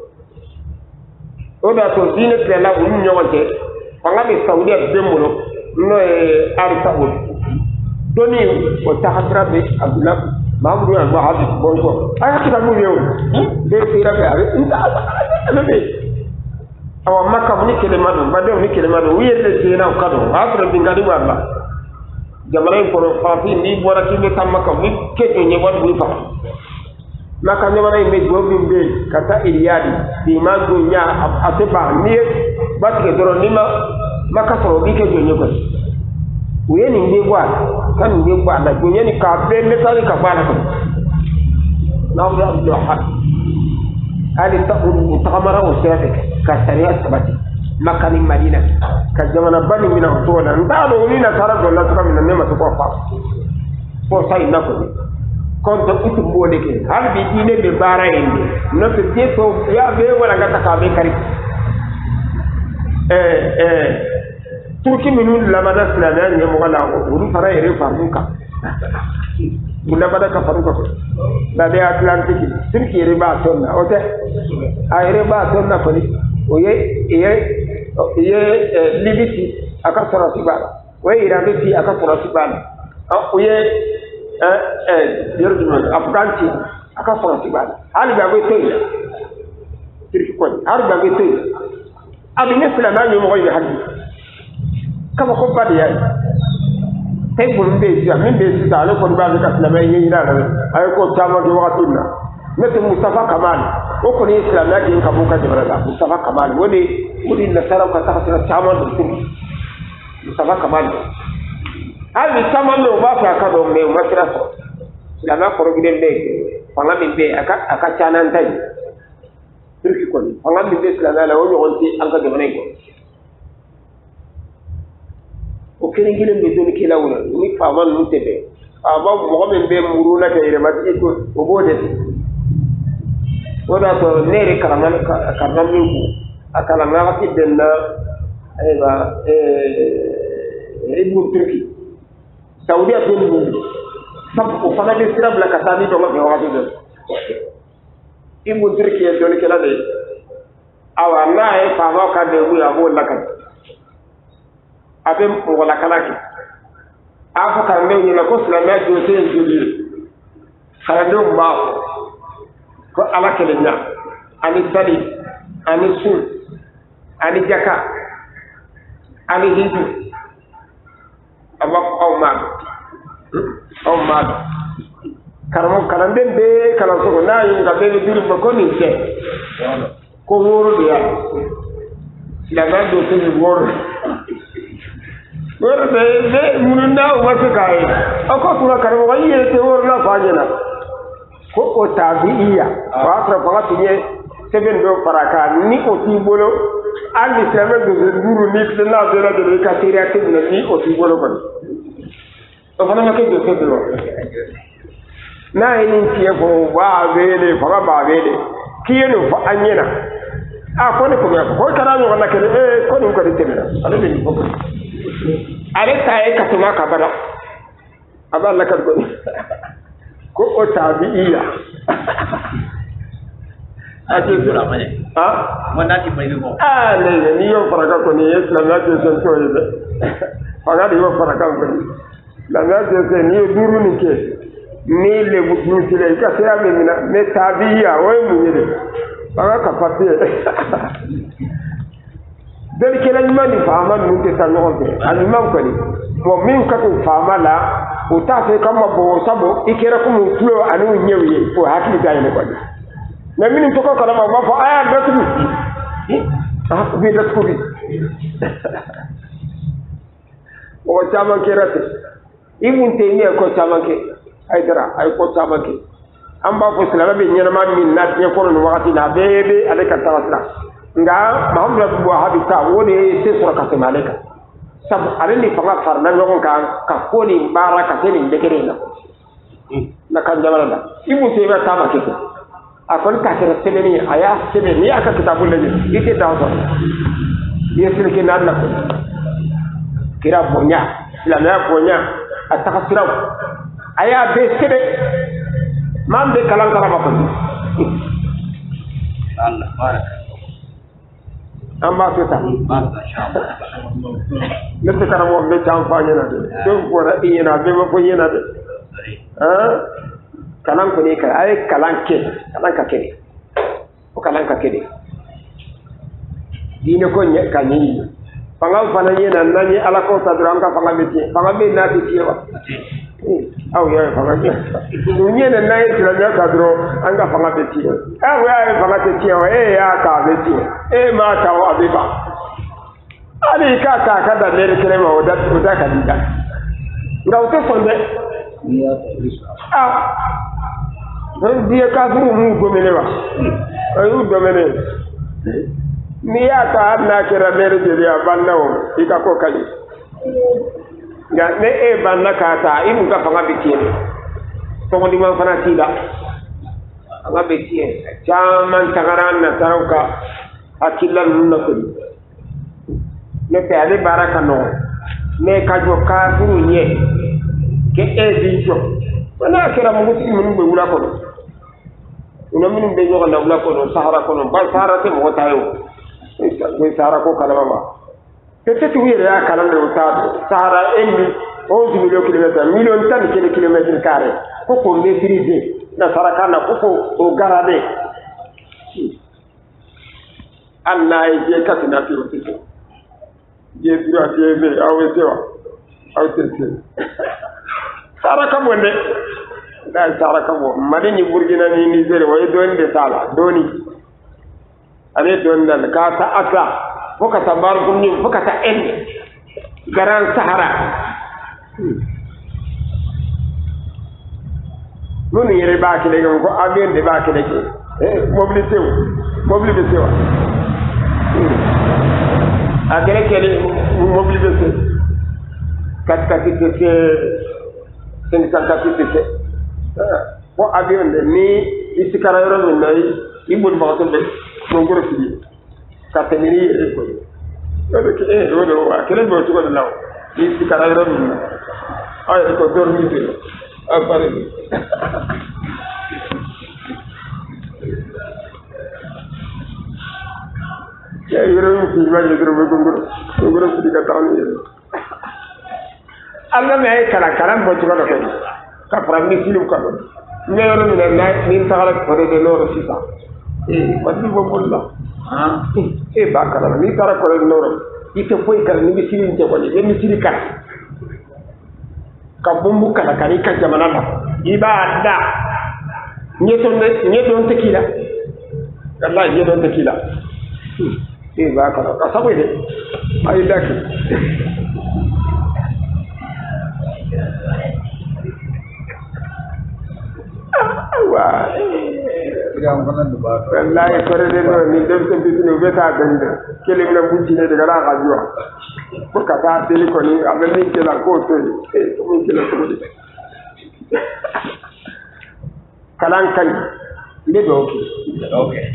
Speaker 1: o da to dine pe la ulu nyawante fanga be Saudiya demolo no e ali Saudi doni o tahadra be Abdullah Mahmoud al-Wahhab bonko aya kita mu yew de tira be ari inta be awa makka ni kelemado bade ni kelemado wiyete tira kado afra bingadi wala jamare ko fafi ni bora ki be tamaka ni kedo ni wad bu fa maka ne wala me go bimbe kata Riyadi di mango nya ateba ni batke doro ni maka so bi kedo ni ko uyeni ngegwa kan ngegwa na uyeni ka be metali ka bana ko nawu Abdul Wahhab ali ta'ul mutakamara wa sirati ka sariya sabati makani Madina ka jamana bani mina utona ndalo ni na tara dolla to kamina nema to ko fa ko sai na ko kon to itu bode ke hal bi dine be bara inde no te teto ya be wala ngata ka be kari turki minun lamada silana ne mo gala ko uru fara yere faruka lamada ka faruka ko da de Atlantic turki yere ba tonna o te ayre ba tonna ko ni o ye libiti aka sora sibala o ye irabiti aka sora sibala o ye yerjuma afganti aka sora sibala hali ba go toy turki ko hali ba go toy abi ne silana ne mo go hadi kama ko badi ya tay bu mbe ci min be ci dal ko ba ka islam ay ni dal ay ko tama ko wakati na meto Mustafa Kamal o ko ni islam ya din ka bu ka jibara Mustafa Kamal woni na sara ka ta ta tama do Mustafa Kamal ali tama no ba fa ka do me masira so islam ko ro giden be fanga min be aka chanan tay turki ko fanga min be islam la o nyonti an ka jibara ko o kene ngile be doni kila wala ni fama nu tebe aba mo men be muruna ka ire mati ko o bode wala to nere karaman min ko akala ngati denna ayba ibnu turki saudiya to ni sab ko fana be sirab la katani to ma wati do ibnu turki e doni kila de awa na e fama ka de bu ya bo lakat abem wala kalaki afa kan me ni ko islamia do te njuli khadu ma ko ala kelenya ani sali ani sun ani jaka ani hindu abak awma karamo kalande be kala so na yu ga be duru ko ni se ko woro dia islamia do te woro wor be munna o wasu kai ako tura karamo waye te wor na fajena ko o tabiiya wa tra fa tinye seben do faraka ni o ti bolo ali sebe do duru ni na de la de ka tira te ni o ti bolo ko o fana ma ke do te do na ni ti e ko wa vele fa ba vele kiyeno fa anyena a ko ne ko kara no na ke ko ni ko de temera ale de ko ale ta e katuma ka bada aballa ka ko o tabiiya ati dura mane ha wanda ti bai go ne ni yo faraka ko ni islam ya ce son to yi faga di yo faraka ko ni la na ce ni duru ni ke ni le bu ti le ka se ame mina me tabiiya o mu ni de faga ka pati del ke la mani fama nu te tan no de al imam ko ni mo min ka to fama la o ta se kama bo sabo ikera ko mu tulo anu nyewi o hakili ga ne kwani na mini to ko kala ma ba fa aya da tu bi da ku bi o chama kerate ibn taymiya ko chama ke aidara ay ko chama ke amba ko silama be nyana ma min na tiya ko no wakati na bebe aleka tawasra nga muhammad abu habita woni se sura ka maleka sab alani fanga farna ngon ka ko ni baraka te ni dekere na kan jamala da ibn taymiya tama ke akon ka tere sebeni aya sebeni aka kitabul laji ite dawso yesil ke nan na ko kira bonya silama bonya atakasiraw aya be sebe man be kalan karama ko Allah baraka amma fita ne te karamo be tan fanya na de don ko ra ina be ko yana de kalan ko ne ka ay kalan ka ke o kalan ka ke de dine ko nya ka ni fanga fana yana nani ala ko ta dran ka fanga be na ti tiwa aw ya fanga ni dunya na nayi tira ka dro an ga fanga be tiwa aw ya fanga te tiwa ya ka be tiwa ma ta wa abiba ali ka da ne kire ma oda ka dinda nga o te sonde don dia ka duru mu gomene wa ayu domene ni ya ta na kira mere je ya bannawo ika ko kali ga ne banna ka ta imu ka fanga bitie to mo di man fana tida anga bitie chaman tagaran na tarauka akilan nunna ko ne te ale baraka no ne ka jo ka furu nye ke ezi jo wana kira mo muti mun be wula ko no mun be jo na wula ko no sahara ko no ba sahara te mo tayo we sahara ko kala baba te tu ya kala le uta sahara enni 11 million tan kilomètre carré ko ko maîtriser na saraka na ko o garade Allah je katina fi otito je dura tebe awetewa awtete saraka bonde da saraka bo madani burgina ni Nigeria way don de sala doni ane don dal ka ta asa foka ta bar kunni foka ta en garan sahara non yere ba ki de ko aben de ba ki de mobilité wa agere kele mobilité kat kapite sen kapite ko avion de ni isikara yoro min nay ibul ba to be mo ngoro fi katemini ko do do wa kele bo to ko law isikara yoro min ay ko dormi de apare ya yoro fi ba yoro be ngoro fi ka tawni Allah me ay kala bo to ko ka prami silu ka ne yoro min na min tagala ko de loro sisa wadi bo bolla ba kala ni tara ko loro ite foi kala ni silu nte ko ni silu kala ka bumbu kala kani ka jamana ba ibada nyeton tekila Allah nyeton tekila ba kala ka sabu de ay daki wallahi kore de no ni dem sen bitino beta dande kelim na bunti ne daga la radio ko ka ta tele ko ni abe ni kela ko to ko kela ko ni kalan kan le do okay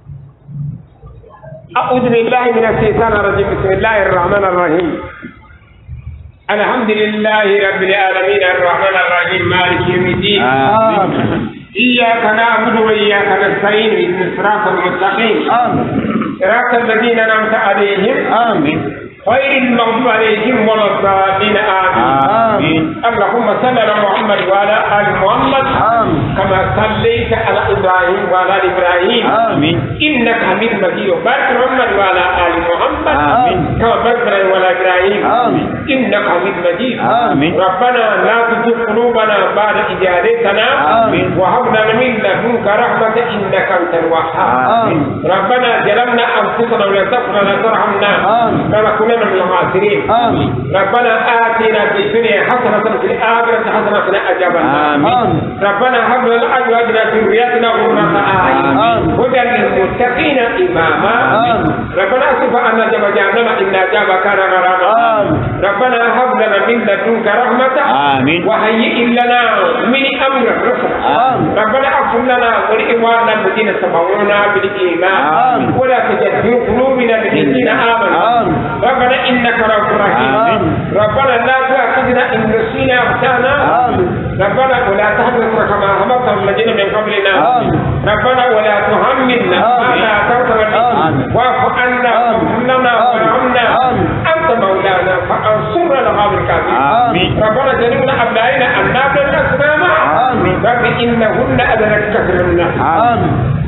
Speaker 1: a'udhu billahi minash shaitanir rajim bismillahir rahmanir rahim alhamdulillahi rabbil alamin arrahmanir rahim maliki yawmiddin إياك نعبد وإياك نستعين اهدنا الصراط المستقيم صراط الذين أنعمت عليهم غير المغضوب عليهم ولا الضالين آمين. اللهم صل على محمد وعلى آل محمد كما صليت على إبراهيم وعلى آل إبراهيم إنك حميد مجيد. وبارك محمد وعلى آل محمد كما باركت على إبراهيم إنك حميد مجيد. ربنا لا تزغ قلوبنا بعد إذ هديتنا وهب لنا من لدنك رحمة إنك أنت الوهاب. ربنا ظلمنا أنفسنا ولا تغفر لنا وترحمنا لنكونن من الخاسرين. ربنا آتنا في الدنيا حسنة وفي الآخرة حسنة وقنا عذاب النار. ربنا هب لنا من أزواجنا وذرياتنا قرة أعين واجعلنا للمتقين إماما. ربنا اصرف عنا عذاب جهنم إن عذابها كان غراما. ربنا هب لنا من لدنك رحمة وهيئ لنا من أمرنا رشدا. ربنا اغفر لنا ولإخواننا الذين سبقونا بالإيمان ولا تجعل في قلوبنا الذين آمنوا. ربنا إنك رؤوف رحيم. ربنا لا تؤاخذنا إن نسينا أو أخطأنا. ربنا ولا تحملنا كما حملت الذين من قبلنا. ربنا ولا تحملنا ما لا طاقة لنا واعف عنا واغفر لنا وارحمنا أنت مولانا فانصرنا على القوم الكافرين. ربنا جنبنا أبنائنا أن نعبد الأصنام رب إنهن أضللن كثيرا من الناس.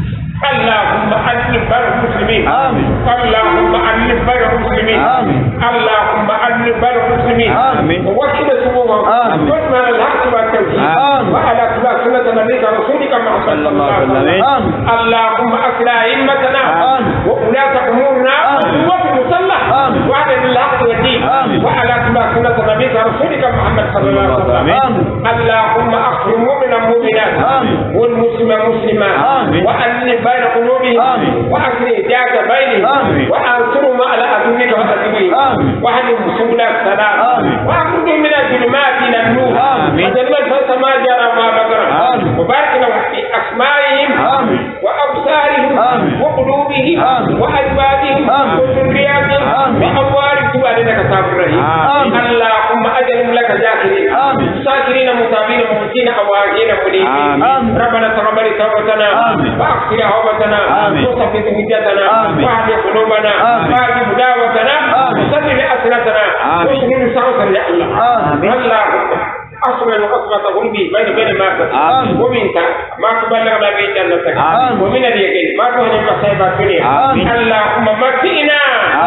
Speaker 1: اللهم ألف بين المسلمين. اللهم ألف بين المسلمين. اللهم ألف بين المسلمين ووحد صفوفهم واجمع الحق والتوحيد وعلى اتباع سنة نبيك ورسولك محمد صلى الله عليه وسلم. اللهم أصلح أئمتنا وولاة أمورنا وقوة المصلح وعلى الحق والدين وعلى اتباع سنة نبيك ورسولك محمد صلى الله عليه وسلم. اللهم أخرج المؤمن المؤمنات والمسلم مسلمات وألف بين قلوبهم وأصلح ذات بينهم وأنصرهم على عدوك وعدوهم واهدهم سبل السلام وأخرجهم من الظلمات إلى النور وجنبهم الفسق ما جرى ما بطن. وبارك لهم في أسمائهم وأبصارهم وقلوبهم وأزواجهم وذرياتهم وأموالهم تبارك كتاب الرحيم. اللهم أجلهم لك ذاكرين شاكرين متابين مؤمنين أواهين منيبين. ربنا تقبل توبتنا وأغفر توبتنا وثبت حجتنا واهد قلوبنا واهد مداوتنا وسدد أسنتنا واشغل سعوتنا يا الله. اللهم أصبر وأصبر قلبي بين ما ومنك ما تبلغنا به جنتك ومن اليقين ما تهدي مصائب الدنيا. اللهم متئنا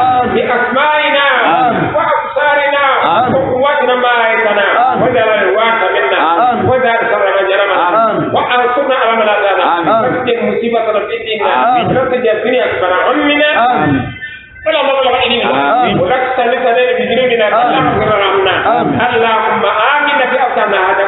Speaker 1: بأسمائنا وأبصارنا وقواتنا ما أحييتنا واجعل الوارث منا واجعل ثأرنا من ظلمنا وانصرنا على من عادانا واجعل مصيبتنا في ديننا ولا تجعل الدنيا أكبر همنا ولا مبلغ علمنا ولا تسلط علينا بذنوبنا إلا ما غفرنا. اللهم آمنا في أوطاننا هذا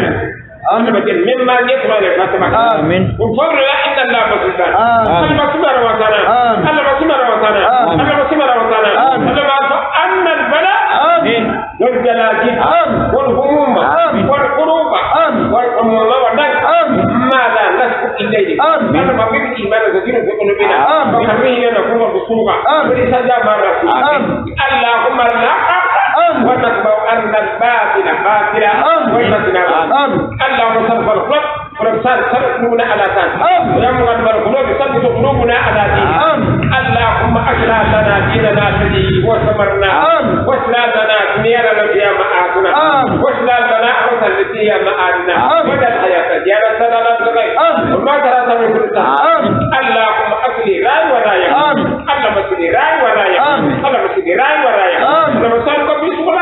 Speaker 1: مما يطلع لفتمك وفر لا إن الله بسيطان. اللهم سمر وطنا اللهم سمر وطنا اللهم سمر وطنا اللهم أن البلاء والجلال والهموم والقروب والأمم والدك ما لا نسكت إليه. اللهم بك إيمان كثير في قلوبنا وحميه لنكون بصوغة ولسجى ما رسول. اللهم لا ونتبع أن الباطل باطلا ويمتنا. اللهم صرف الخلق ورمسان سرقنا على ذات ويمغن القلوب ثبت قلوبنا على دين. اللهم أشرع لنا ديننا الذي هو ثمرنا واشرع لنا دنيانا التي هي مآتنا واشرع لنا أرضا التي هي مآتنا وجعل الحياة زيادة لنا في الخير وما ترى من كل اللهم أصلح راي ورايا. اللهم أصلح راي ورايا. اللهم أصلح راي ورايا. اللهم صل بسم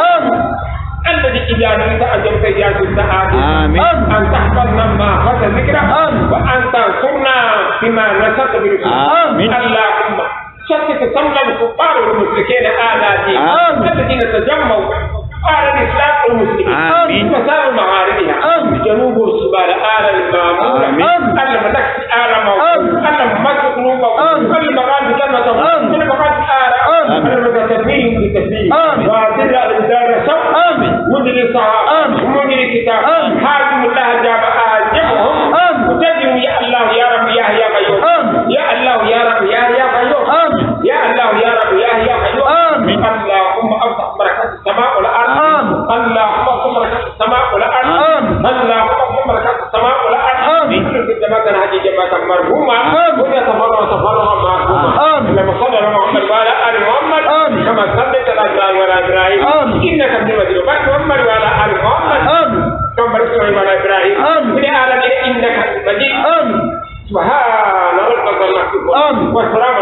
Speaker 1: الذي إذا نريد أن يمتد السعادة أن تحفظنا ما فات ذكره وأن تنصرنا بما نشأت برسولك. اللهم شتت سمنا الكفار والمشركين على دين الذين تجمعوا على الإسلام والمسلمين مسار مغاربها جنوب السبال على المامور اللهم نكسي على موت اللهم مسك قلوبهم اللهم غالب جنتهم اللهم غالب آراء اللهم تسميهم بتسليم وأذل الإنسان سوء مدري الصحاب ومدري الكتاب حاكم الله جاب آجمهم وتجروا يا الله يا رب يا قيوم يا الله يا رب يا قيوم يا الله يا رب يا قيوم. اللهم افتح بركات السماء والارض. اللهم افتح بركات السماء والارض. اللهم افتح بركات السماء والارض. في جماعتنا هذه جماعه مرحومه وتفرغ مرحومه. اللهم صل على محمد وعلى ال محمد كما صليت على ابراهيم وعلى ابراهيم انك حميد مجيد وبارك محمد وعلى ال محمد كما باركت على ابراهيم في العالمين انك حميد مجيد سبحان ربك الله وسلام